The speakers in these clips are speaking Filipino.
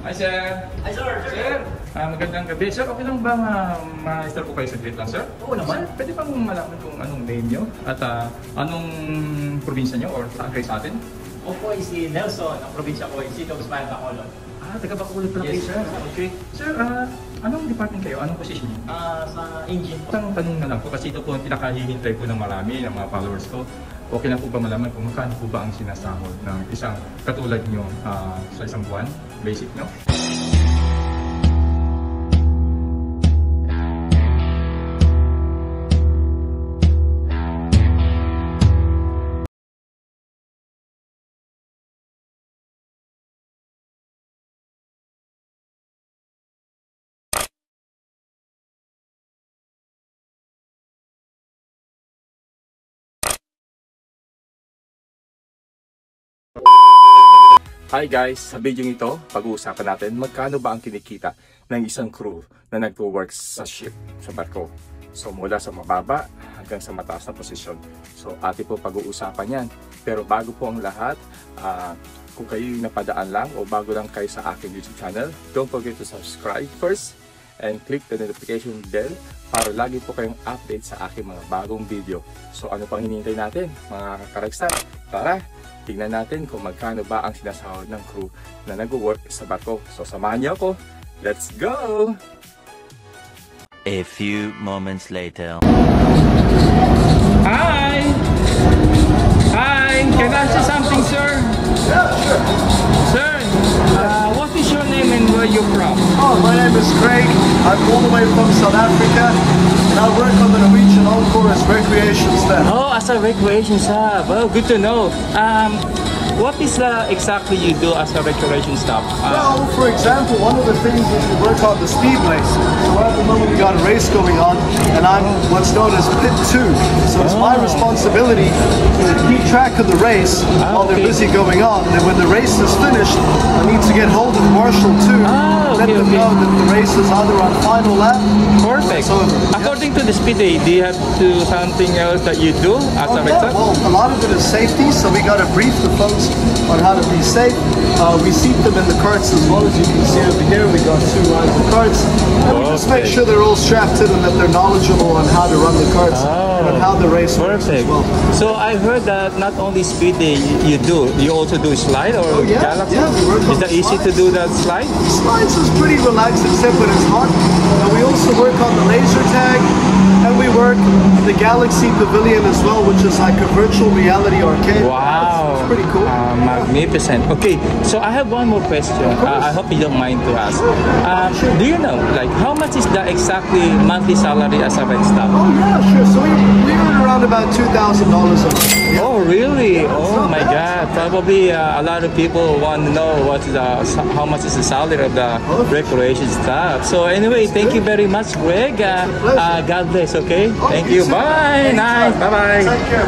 Hi, sir. Hi, sir. Sir, magandang gabi. Sir, okay lang ba ma-start ko kayo sa date lang, sir? Oo naman. Sir, pwede bang malaman kung anong name nyo at anong probinsya nyo or saan kayo sa atin? Ako po ay si Nelson, ang probinsya ko ay City of Ismael, Bacolod. Taga Bacolod pala kayo, Yes, sir. Okay. Sir, anong department kayo? Anong position nyo? Sa engine po. Isang tanong na lang po kasi ito po ang pinakahihintay po ng marami, ng mga followers ko. Okay lang po ba malaman kung magkano po ba ang sinasahod ng isang katulad nyo sa isang buwan? Basic nyo? Hi guys! Sa video ito, pag-uusapan natin magkano ba ang kinikita ng isang crew na nagpo-work sa ship, sa barko. So mula sa mababa hanggang sa mataas na posisyon. So atin po pag-uusapan yan. Pero bago po ang lahat, kung kayo napadaan lang o bago lang kayo sa aking YouTube channel, don't forget to subscribe first and click the notification bell para lagi po kayong update sa aking mga bagong video. So ano pang hinihintay natin mga kakaragsan? Tara! Tingnan natin kung magkano ba ang sinasahod ng crew na nag-work sa barko. So samahan niyo ako. Let's go! A few moments later. Hi! Hi! Can I ask you something, sir? Yeah, sure. Sir, what is your name and where you're from? Oh, my name is Craig. I'm all the way from South Africa, and I work on the Norwegian Encore as recreation staff. Oh, as a recreation staff. Well, good to know. What is exactly you do as a recreation staff? Well, for example, one of the things is we work on the speed race. So at the moment we got a race going on, and I'm what's known as pit 2. So it's my responsibility to keep track of the race while they're busy going on. And when the race is finished, I need to get hold of Marshal 2, let them know that the race is either on final lap. Perfect. So, according to the speed day, do you have to something else that you do as a yeah, recruiter? well, a lot of it is safety, so we got to brief the folks on how to be safe. We seat them in the carts as well. As you can see over here, we got 2 lines of carts, and we just make sure they're all strapped in and that they're knowledgeable on how to run the carts and how the race works as well. So I heard that not only speed day you do, you also do slide or Galaxy? Yeah, we work Is on that easy to do that slide? Slides is pretty relaxed except when it's hot. And we also work on the laser tag, and we work the Galaxy Pavilion as well, which is like a virtual reality arcade. Wow. It's pretty cool. Magnificent. Okay, so I have one more question. I hope you don't mind to ask. Do you know, like, how much is the exactly monthly salary as a rent staff? Oh yeah, sure. So we earn around about $2,000 a month. Yeah. Oh really? Oh my God! Probably a lot of people want to know how much is the salary of the recreation staff. So anyway, thank you very much, Greg. God bless. Okay. Thank you. Bye. Nice. Bye bye. Take care.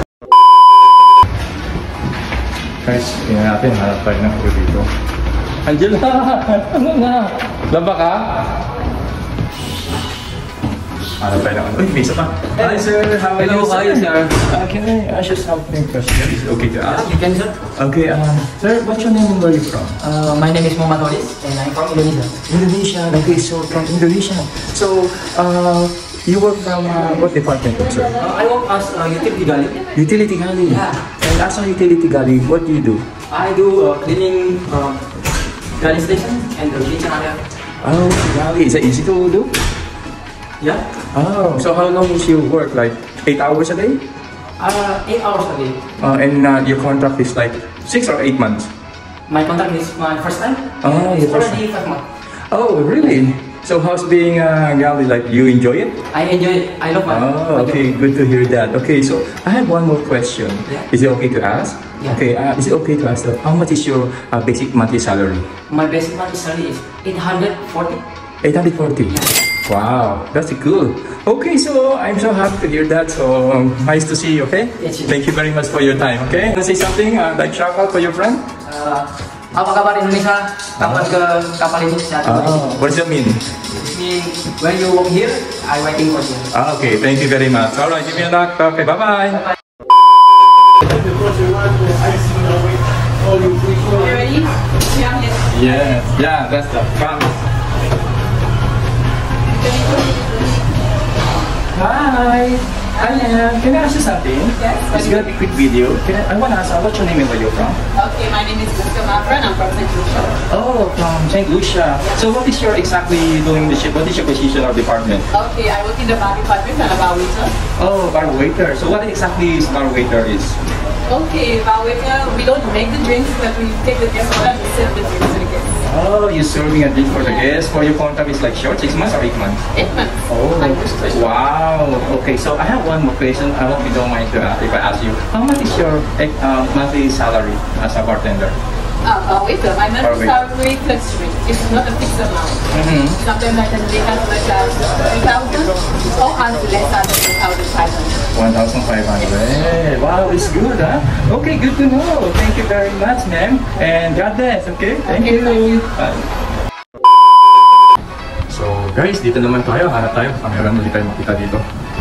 Guys, tingnan natin, hanap tayo ng crew dito. Angela! Ano na? Laba ka? Hanap tayo ng may isa pa. Hi sir, how are you? Hello, sir. Can I ask you something question? Is it okay to ask? You can, sir. Okay, sir, what's your name and where are you from? My name is Muhammad Olis, and I'm from Indonesia. Indonesia. Okay, so from Indonesia. So, you work from what department, sir? I work as a utility galley. Utility galley. Yeah. And as a utility galley, what do you do? I do cleaning galley station and the kitchen area. Oh, galley. Is that easy to do? Yeah. Oh, so how long is your work? Like 8 hours a day? 8 hours a day. And your contract is like 6 or 8 months? My contract is my first time. Oh, It's your first already 5 months. Oh, really? So how's being a galley? Like, you enjoy it? I enjoy it. I love my Oh, okay, good to hear that. Okay, so I have one more question. Yeah. Is it okay to ask? Yeah. Okay, is it okay to ask how much is your basic monthly salary? My basic monthly salary is 840. 840? Wow, that's good. Okay, so I'm so happy to hear that. So nice to see you, okay? Yes, Thank you very much for your time, okay? Wanna say something, like shout out for your friend? Apa kabar Indonesia? Kapan ke kapal ini? What does that mean? It means when you walk here, I waiting for you. Okay, thank you very much. Alright, give me a knock. Okay, bye-bye. Are you ready? Yeah, yes. Yes. Yeah, that's the promise. Hi. Hi, can I ask you something? Yes. It's gonna be a quick video. I want to ask, what's your name and where you're from? Okay, my name is Jessica Mafra and I'm from St. Lucia. Oh, from St. Lucia. So what is your exactly doing the ship? What is your position or department? Okay, I work in the bar department and a bar waiter. Oh, bar waiter. So what exactly is bar waiter is? Okay, bar waiter, we don't make the drinks, but we take the guest order and we serve the drinks to the guests. Oh, you're serving a drink for the guests. For your contract is like short, 6 months or 8 months? 8 months. Oh, I'm used to it. wow. Okay, so I have one more question. I hope you don't mind if I ask you. How much is your monthly salary as a bartender? Bar waiter, my monthly salary fluctuates. It's not a fixed amount. Sometimes I can make as much as 3,000 or as less as 1,500. 1,500. Wow, it's good, huh? Okay, good to know. Thank you very much, ma'am. And God bless, okay? Thank you. Bye. So, guys, dito naman tayo. Hanap tayo. Camera ulit tayo makita dito.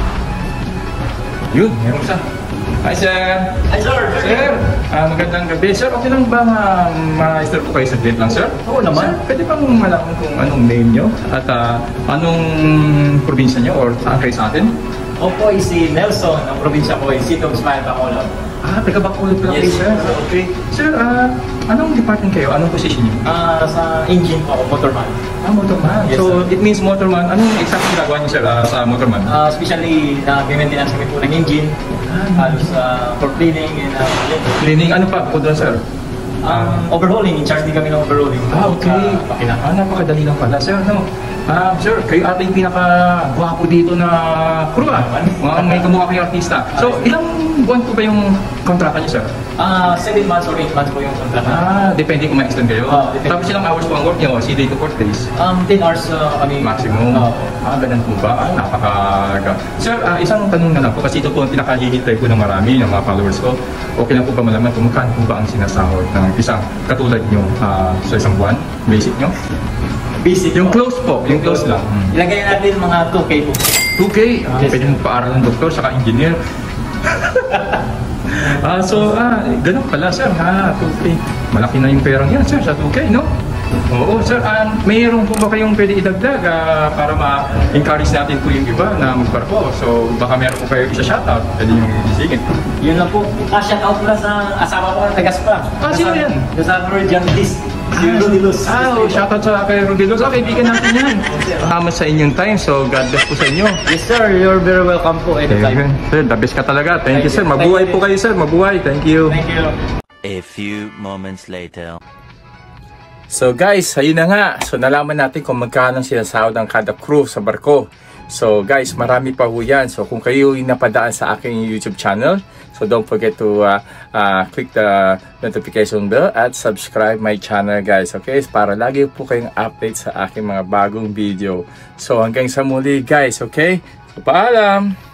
Yun, meron isa. Hi, sir. Hi, sir. Sir, magandang gabi. Sir, okay lang ba ma-start po kayo sa date lang, sir? Oo naman. Sir, pwede bang malaman kung anong name nyo at anong probinsya nyo or saan kayo sa atin? Ako po ay si Nelson, ang probinsya ko ay City of Smile, Bacolod. Taga Bacolod pala kayo, Yes, sir. sir. Okay. Sir, anong department kayo? Anong position nyo? Sa engine po ako, motorman. Motorman. Yes, So, sir. it means motorman. Anong exactly ginagawa nyo, sir, sa motorman? Especially nag-maintenance kami po ng engine, halos for cleaning and Cleaning, ano pa? Bukod doon, sir? overhauling. In charge din kami ng overhauling. Okay. Makina. Napakadali lang pala, sir. No? Sir, kayo ata yung pinaka-gwapo dito na crew, may kamukha kayong artista. So, ilang buwan po ba yung kontrata niyo, sir? 7 months or 8 months po yung kontrata. Depende kung ma-extend kayo. Depende. Tapos ilang hours po ang work niyo? 3 to 4 days? 10 hours kami. Maximum? Ganun po ba? Napakaga. Sir, isang tanong na lang po kasi ito po ang pinakahihintay ko ng marami ng mga followers ko. Okay lang po ba malaman kung magkano po ba ang sinasahod ng isang katulad nyo sa isang buwan? Basic nyo? Basic Yung po. close po, yung close lang. Ilagay natin mga 2K po. 2K? Yes. Pwede mo pa-aral ng doktor saka engineer. Ganun pala, sir, 2K. Malaki na yung perang yan, sir, sa 2K, no? Oo, sir, mayroon po ba kayong pwede idagdag para ma-encourage natin po yung iba na magbarko? So, baka meron po kayo isa-shoutout, pwede nyo isigin. Yun lang po. Shoutout pala sa asawa ko ng tagas pa. Sino yan? Sa Meridian List. Si Rudy Luz. Shoutout sa kay Rudy Luz. Kaibigan natin yan. Salamat sa inyong time, so God bless po sa inyo. Yes sir, you're very welcome po anytime. Sir, the best ka talaga. Thank you, sir. Mabuhay po kayo, sir. Mabuhay. Thank you. Thank you. A few moments later. So guys, ayun na nga. So nalaman natin kung magkano sinasahod ng kada crew sa barko. So guys, marami pa ho yan. So kung kayo yung napadaan sa aking YouTube channel, so don't forget to click the notification bell at subscribe my channel, guys. Okay? Para lagi po kayong update sa aking mga bagong video. So hanggang sa muli, guys. Okay? So paalam!